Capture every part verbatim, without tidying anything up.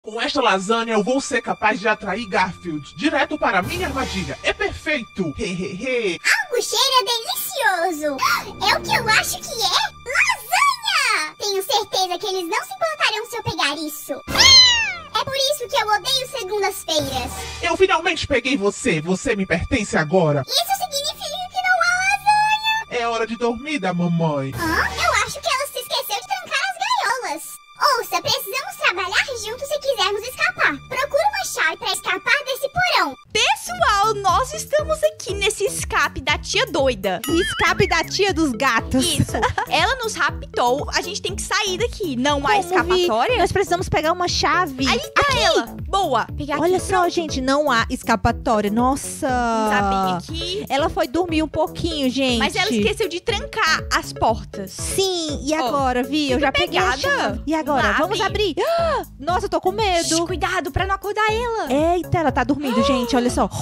Com esta lasanha eu vou ser capaz de atrair Garfield direto para minha armadilha. É perfeito! Hehehe. Algo cheira delicioso. É o que eu acho que é lasanha! Tenho certeza que eles não se importariam se eu pegar isso. É por isso que eu odeio segundas-feiras. Eu finalmente peguei você. Você me pertence agora. Isso significa que não há lasanha. É hora de dormir da mamãe. Hã? Eu acho que ela se esqueceu de trancar as gaiolas. Ouça, precisamos trabalhar juntos se quisermos escapar. Procura uma chave para escapar desse porão. Pessoal, nós estamos aqui nesse escape da tia doida. Escape da tia dos gatos. Isso. Ela nos raptou. A gente tem que sair daqui. Não há Como, escapatória? Vi? Nós precisamos pegar uma chave. Aí tá aqui. ela. Boa. Pegar aqui. Olha só, gente, não há escapatória. Nossa. Tá bem aqui. Ela foi dormir um pouquinho, gente. Mas ela esqueceu de trancar as portas. Sim, e Ó, agora, Vi? Eu já peguei a pegada. chave. E agora? Lá, Vamos Vi. abrir. Ah, nossa, eu tô com medo. Shhh, cuidado pra não acordar ela. Eita, ela tá dormindo, gente. Olha só.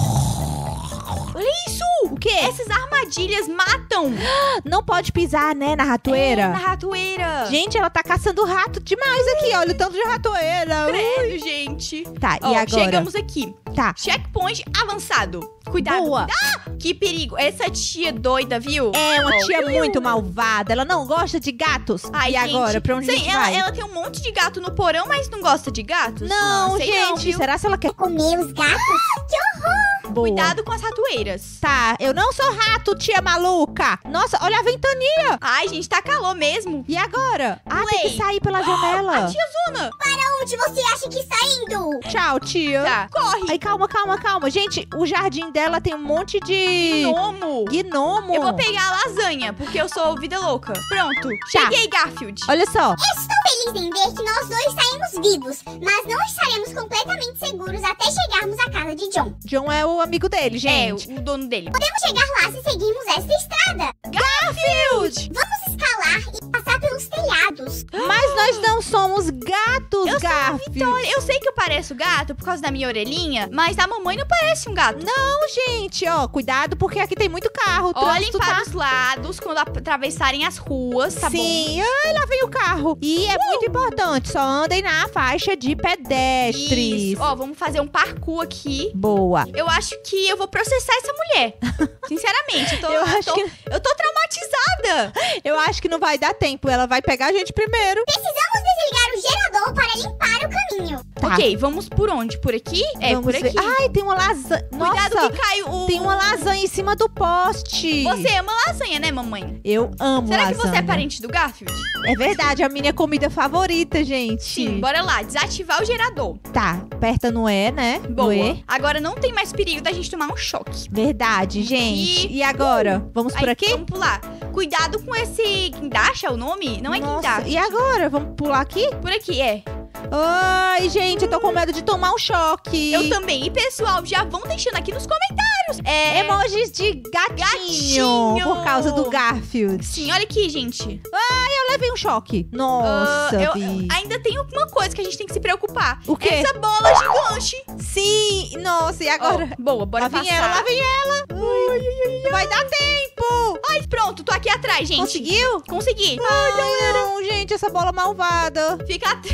Olha isso. O quê? Essas armadilhas matam. Não pode pisar, né, na ratoeira? É, na ratoeira. Gente, ela tá caçando rato demais aqui. Olha o tanto de ratoeira. Credo, gente. Tá, Ó, e agora? chegamos aqui. Tá. Checkpoint avançado. Cuidado. Boa. Ah, que perigo. Essa tia doida, viu? É uma Ó, tia viu? muito malvada. Ela não gosta de gatos. Ai, e gente, agora? Pra onde a sei, gente ela, vai? ela tem um monte de gato no porão, mas não gosta de gatos? Não, Ah, sei gente. não, viu? será se ela quer... Comer os gatos? Que horror! Boa. Cuidado com as ratoeiras. Tá, eu não sou rato, tia maluca. Nossa, olha a ventania. Ai, gente, tá calor mesmo. E agora? Ah, tem Ué. que sair pela janela. A tia Zona. Para onde você acha que está indo? Tchau, tia. Tá, corre. Ai, calma, calma, calma. Gente, o jardim dela tem um monte de... Gnomo. Gnomo. Eu vou pegar a lasanha, porque eu sou vida louca. Pronto. Tá. Cheguei, Garfield. Olha só. Estou feliz em ver que nós dois saímos vivos, mas não estaremos completamente seguros até chegarmos à casa de John. John é o amigo dele, É, o, gente. o dono dele. Podemos chegar lá se seguirmos esta estrada. Garfield! Vamos escalar e passar pelos telhados. Mas nós não somos gatos, Eu sou Garfield. Vitória, eu sei que eu pareço gato por causa da minha orelhinha, mas a mamãe não parece um gato. Não, gente, ó, cuidado porque aqui tem muito carro. O Olhem trânsito para tá... os lados quando atravessarem as ruas, tá bom? Sim, ai, lá vem o carro. E é muito importante, só andem na faixa de pedestres. Isso. Ó, vamos fazer um parkour aqui. Boa. Eu acho que eu vou processar essa mulher. Sinceramente, eu tô, Eu eu acho tô, que- eu tô traumatizada. Eu acho que não vai dar tempo, ela vai pegar a gente primeiro. Precisamos desligar o gerador para limpar o caminho. Tá. Ok, vamos por onde? Por aqui? É, Vamos por ver. aqui. Ai, tem uma lasanha. Cuidado Nossa, que cai o... tem uma lasanha em cima do poste. Você ama lasanha, né, mamãe? Eu amo Será lasanha. que você é parente do Garfield? É verdade, a minha comida favorita, gente. Sim, bora lá, desativar o gerador. Tá, aperta no E, né? No Boa. E. Agora não tem mais perigo da gente tomar um choque. Verdade, gente. E- E agora? Vamos por Aí, aqui? Vamos pular. Cuidado com esse guindaste, é o nome? Não é Nossa, guindaste. e agora? Vamos pular aqui? Por aqui, é. Ai, gente, eu tô com medo de tomar um choque. Eu também. E, pessoal, já vão deixando aqui nos comentários. É... Emojis de gatinho, Gatinho. por causa do Garfield. Sim, olha aqui, gente. Eu levei um choque. Nossa, Ah, eu- Vi. Ainda tem uma coisa que a gente tem que se preocupar. O quê? Essa bola gigante. Sim, nossa, e agora? Ó, boa, bora lá vem passar. ela, lá vem ela. Ai, não vai dar tempo. Ai, pronto, tô aqui atrás, gente. Conseguiu? Consegui. Ai, não, gente, essa bola malvada. Fica, at...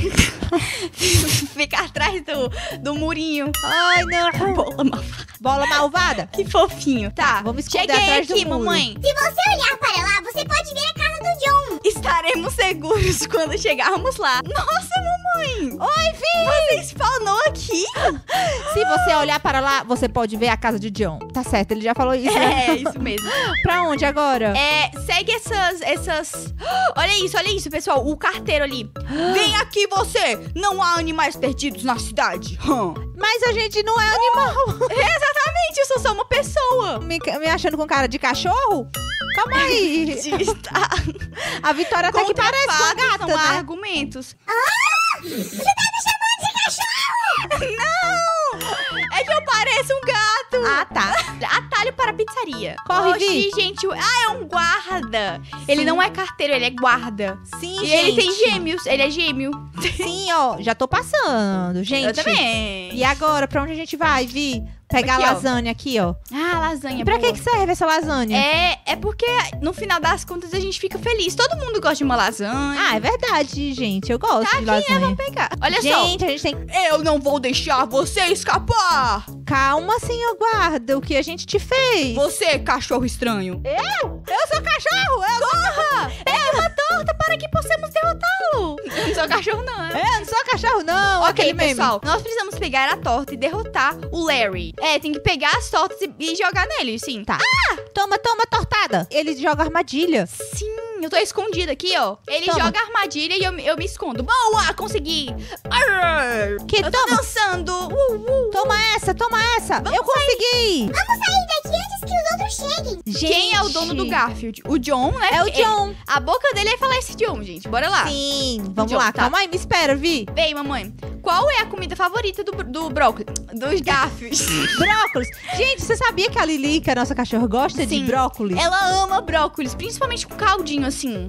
Fica atrás do, do murinho. Ai, não. Bola mal. Bola malvada? Que fofinho. Tá, vamos esconder cheguei atrás do aqui, muro. mamãe. Se você olhar para lá, você pode ver a casa do John. Estaremos seguros quando chegarmos lá. Nossa, mamãe. Oi, Vi. Você spawnou aqui? Se você olhar para lá, você pode ver a casa de John. Tá certo, ele já falou isso, né? É, isso mesmo. Pra onde agora? É, segue essas, essas... Olha isso, olha isso, pessoal. O carteiro ali. Vem aqui, você. Não há animais perdidos na cidade. Hum. Mas a gente não é animal. Exatamente, eu sou só uma pessoa. Me, me achando com cara de cachorro? Calma aí. Está. A Vitória até que Contra parece com a fatos gata, são né? argumentos. Você tá me chamando de cachorro? Não! É que eu pareço um gato. Ah, tá. Atalho para a pizzaria. Corre, Oxi, Vi. gente. Ah, é um guarda. Ele não é carteiro, ele é guarda. Sim, E gente. ele tem gêmeos. Ele é gêmeo. Sim, ó. Já tô passando, gente. Eu também. E agora, pra onde a gente vai, Vi? Pegar Aqui, a ó. lasanha aqui, ó. Ah, lasanha. E pra boa. que, que serve essa lasanha? É, é porque no final das contas a gente fica feliz. Todo mundo gosta de uma lasanha. Ah, é verdade, gente. Eu gosto Tá de aqui, né? lasanha. Vamos pegar. Olha Gente, a gente tem que... só. Eu não vou deixar você escapar. Calma, senhor guarda. O que a gente te fez? Você, cachorro estranho. Eu? Eu sou cachorro! Eu Corra! É uma torta para que possamos derrotá-lo. Eu não sou cachorro, não. É, eu não sou cachorro, não. Ok, Aquele meme. pessoal, nós precisamos pegar a torta e derrotar o Larry. É, tem que pegar as tortas e, e jogar nele, sim. Tá. Toma, toma, tortada. Ele joga armadilha. Sim, eu tô escondida aqui, ó. Ele Toma. joga armadilha e eu, eu me escondo. Boa, consegui. Arr, Que eu tô toma. dançando. Uh, uh. Toma essa, toma essa. eu consegui. Vamos sair daqui antes que os outros cheguem. Quem é o dono do Garfield? O John, né? É o Porque John. A boca dele é falar esse John, gente. Bora lá. Sim, vamos John, lá. tá. Calma aí, me espera, Vi. Bem, mamãe, qual é a comida favorita do, do brócolis? Dos Garfield. Brócolis. Gente, você sabia que a Lili, que é a nossa cachorra, gosta de Sim. brócolis? Ela ama brócolis, principalmente com caldinho, assim.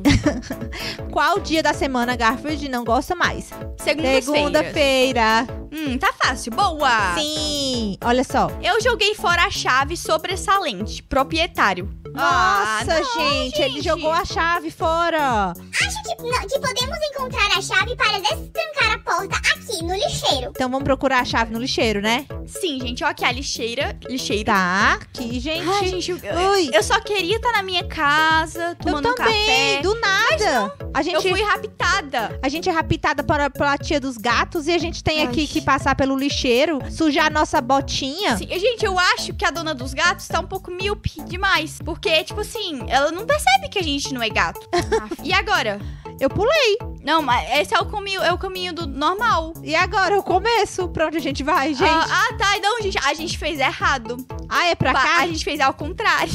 Qual dia da semana a Garfield não gosta mais? Segunda-feira. Segunda-feira. Hum, tá fácil. Boa. Sim. Olha só. Eu joguei fora a chave sobressalente. Proprietário. Ah, Nossa, não, gente, ele gente. jogou a chave fora. Acho que, não, que podemos encontrar a chave para destrancar a porta aqui no lixeiro. Então vamos procurar a chave no lixeiro, né? Sim, gente, ó aqui a lixeira. Lixeira. Tá, aqui, gente. Ai, gente, eu, Ui. eu só queria estar na minha casa, Eu tomando um também, café. do nada. A Eu gente, fui raptada. a gente é raptada para, pela tia dos gatos e a gente tem Ai. aqui que passar pelo lixeiro, sujar a nossa botinha. Sim, gente, eu acho que a dona dos gatos tá um pouco míope demais. Porque, tipo assim, ela não percebe que a gente não é gato. E agora? Eu pulei. Não, mas esse é o caminho, é o caminho do normal. E agora, o começo? Pra onde a gente vai, gente? Ah, ah, tá. Então, gente, a gente fez errado. Ah, é pra Pa- cá? A gente fez ao contrário.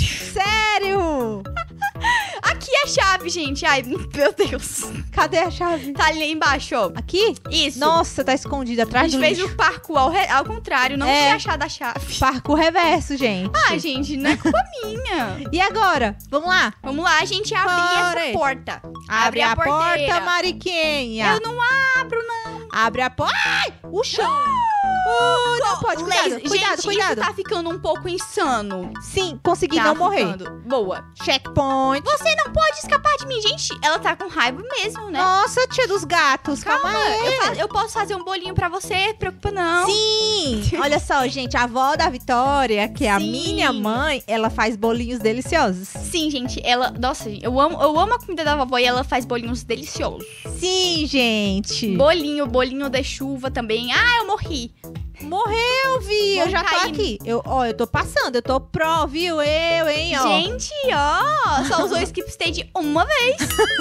Sério? Aqui é a chave, gente. Ai, meu Deus. Cadê a chave? Tá ali embaixo, ó. Aqui? Isso. Nossa, tá escondida a atrás gente do fez lixo. o parkour ao, re- ao contrário. Não É. tinha achado a chave. Parco reverso, gente. Ah, gente, não é culpa minha. E agora? Vamos lá? Vamos lá, a gente abrir Bora. essa porta. Abre a, porta, porteira. Mariquinha. Eu não abro, não. Abre a porta. Ai, o chão. Uh, não pode, cuidado, Laser- cuidado, gente, cuidado. isso tá ficando um pouco insano. Sim, consegui Tá não morrer. ficando. Boa. Checkpoint. Você não pode escapar de mim, gente. Ela tá com raiva mesmo, né? Nossa, tia dos gatos, calma, Calma, aí. eu, fa- eu posso fazer um bolinho pra você, preocupa não. Sim! Olha só, gente, a avó da Vitória, que é a Sim. minha mãe, ela faz bolinhos deliciosos. Sim, gente, ela... Nossa, eu amo, eu amo a comida da vovó e ela faz bolinhos deliciosos. Sim, gente. Bolinho, bolinho de chuva também. Ah, eu morri. Morreu, Vi. Eu Vou já tô cair. aqui. Eu, ó, eu tô passando, eu tô pró, viu? Eu, hein, ó. Gente, ó, só usou o skip stage uma vez.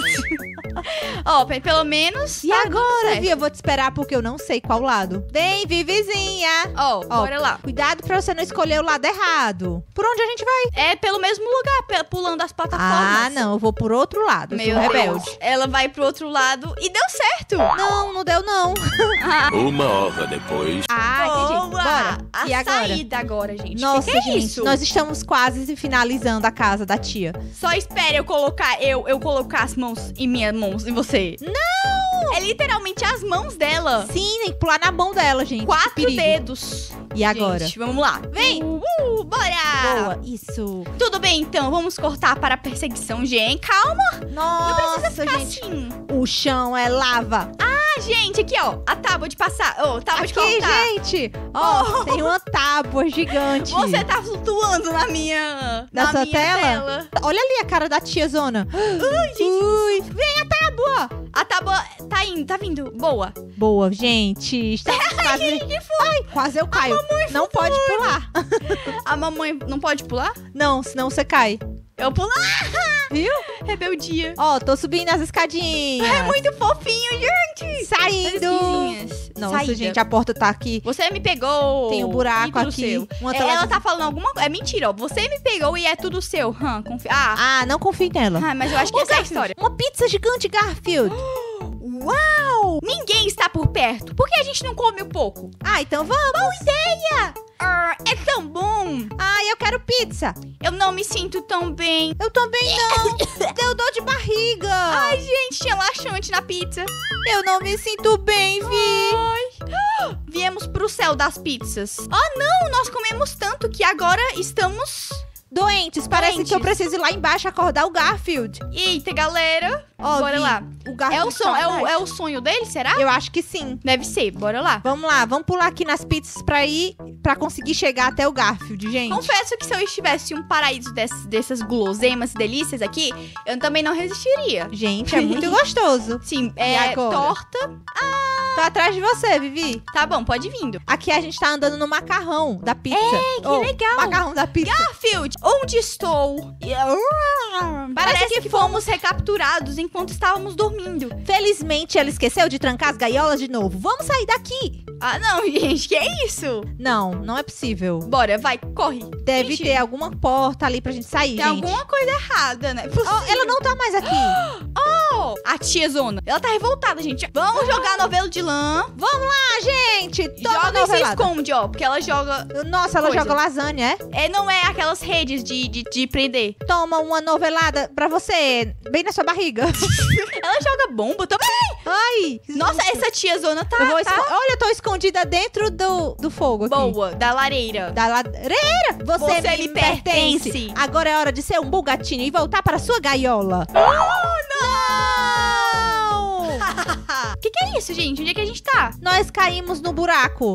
Ó, pe- pelo menos... E tá dando agora, certo. Vi, eu vou te esperar porque eu não sei qual lado. Vem, Vi, vizinha. Ó, Ó, bora lá. Cuidado pra você não escolher o lado errado. Por onde a gente vai? É pelo mesmo lugar, pe- pulando as plataformas. Ah, não, eu vou por outro lado. Eu Meu sou Deus. rebelde. Ela vai pro outro lado e deu certo. Não, não deu, não. Ah, Uma hora depois. Ah, entendi. boa. Bora. A E agora? saída agora, gente. Nossa, que que é gente, isso? nós estamos quase finalizando a casa da tia. Só espere eu colocar, eu, eu colocar as mãos em minhas mãos em você. Não! É literalmente as mãos dela. Sim, tem que pular na mão dela, gente. Quatro Que perigo. dedos. E agora? Gente, vamos lá. Vem. Uh, bora. Boa, isso. Tudo bem, então. Vamos cortar para a perseguição, gente. Calma, Nossa, fica gente. assim. O chão é lava. Ah, gente, aqui, ó. A tábua de passar. Ô, tábua de Aqui, cortar. gente. Ó, Oh. tem uma tábua gigante. Você tá flutuando na minha... Na sua minha tela? Olha ali a cara da tia Zona. Ai, gente. Ui, vem a tábua. A tábua tá indo, tá vindo. Boa. Boa, gente. Estamos quase... Que foi? Ai, quase eu caio. Não pode pular. A mamãe não pode pular? Não, senão você cai. Eu pular. Viu? Rebeldia. Ó, tô subindo as escadinhas. É muito fofinho, gente. Saindo. Esquisinhas. Nossa, Saída. gente, a porta tá aqui. Você me pegou. Tem um E buraco tudo aqui. seu. Uma É, tela- ela tá falando alguma coisa. É mentira, ó. Você me pegou e é tudo seu. Hum, confi... Ah, Ah, não confie nela. ah, mas eu acho que Ô, essa é a Garfield, história. Uma pizza gigante, Garfield. Uau! Ninguém está por perto. Por que a gente não come um pouco? Ah, então vamos. Boa ideia! Ah, é tão bom. Ah, eu quero pizza. Eu não me sinto tão bem. Eu também não. Deu dor de barriga. Ai, gente, tinha laxante na pizza. Eu não me sinto bem, Vi. Ai. Viemos pro pro céu das pizzas. Oh, não, nós comemos tanto que agora estamos... Doentes, parece Doentes. que eu preciso ir lá embaixo acordar o Garfield. Eita, galera. Ó, Bora Vi, lá. O Garfield É o, son, tá é, o, embaixo. é o sonho dele, será? Eu acho que sim. Deve ser, bora lá. Vamos lá, vamos pular aqui nas pizzas pra ir, pra conseguir chegar até o Garfield, gente. Confesso que se eu estivesse em um paraíso dessas, dessas guloseimas e delícias aqui, eu também não resistiria. Gente, é muito gostoso. Sim, E é agora? torta. Tô atrás de você, Vivi. Tá bom, pode ir vindo. Aqui a gente tá andando no macarrão da pizza. É, que Oh, legal. Macarrão da pizza. Garfield, onde estou? Parece que fomos recapturados enquanto estávamos dormindo. Felizmente ela esqueceu de trancar as gaiolas de novo. Vamos sair daqui. Ah, não, gente, que é isso? Não, não é possível. Bora, vai, corre. Deve Gente, ter alguma porta ali pra gente sair, Tem gente. alguma coisa errada, né? Oh, ela não tá mais aqui. Oh, a tia Zona, ela tá revoltada, gente. Vamos jogar novelo de lã. Ah, gente, toma Joga e se novelada. esconde, ó, porque ela joga... Nossa, ela Coisa. joga lasanha, é? É, não é aquelas redes de, de, de prender. Toma uma novelada pra você, bem na sua barriga. Ela joga bomba também. Ai. Nossa, essa tia Zona tá, Eu vou tá esco- Olha, eu tô escondida dentro do, do fogo aqui. boa, da lareira. Da lareira. Você, Você me me pertence. pertence. Agora é hora de ser um bugatinho e voltar para sua gaiola. Oh, não! Que que é isso, gente? Onde é que a gente tá? Nós caímos no buraco.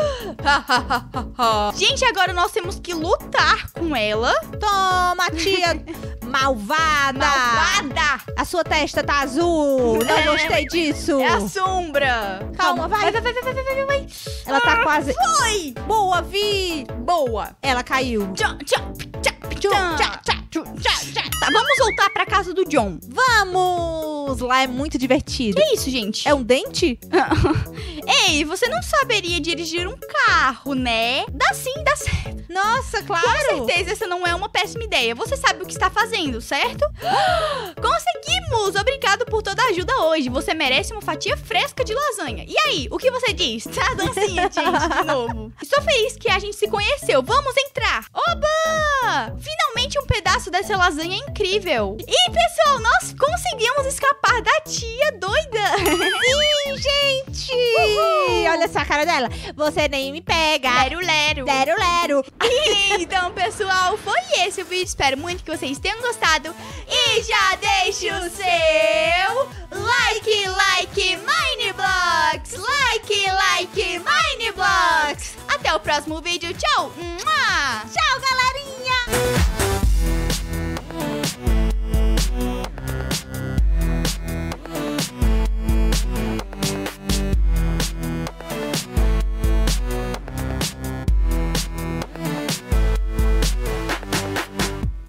Gente, agora nós temos que lutar com ela. Toma, tia malvada. Malvada! A sua testa tá azul. Não É. gostei disso. É a sombra. Calma, vai. Vai, vai, vai, vai, vai, vai, vai. Ela tá quase... Foi! Boa, Vi. Boa. Ela caiu. Tchá, tchá, tchá, Tchum, tchá. tchá, tchá. Tchá, tchá, tchá. Tá, vamos voltar pra casa do John. Vamos. Lá é muito divertido. Que isso, gente? É um dente? Ei, você não saberia dirigir um carro, né? Dá sim, dá certo. Nossa, Com claro. certeza essa não é uma péssima ideia. Você sabe o que está fazendo, certo? Conseguimos! Obrigado por toda a ajuda hoje. Você merece uma fatia fresca de lasanha. E aí, o que você diz? Tá, dancinha, gente, de novo. Estou feliz que a gente se conheceu. Vamos entrar. Oba! Finalmente um pedaço dessa lasanha incrível. E, pessoal, nós conseguimos escapar da tia doida. Sim, gente. Olha só a cara dela. Você nem me pega. Lero, lero. Lero, lero. Então, pessoal, foi esse o vídeo. Espero muito que vocês tenham gostado. E já deixe o seu like, like, Mineblocks. Like, like, Mineblocks. Até o próximo vídeo. Tchau.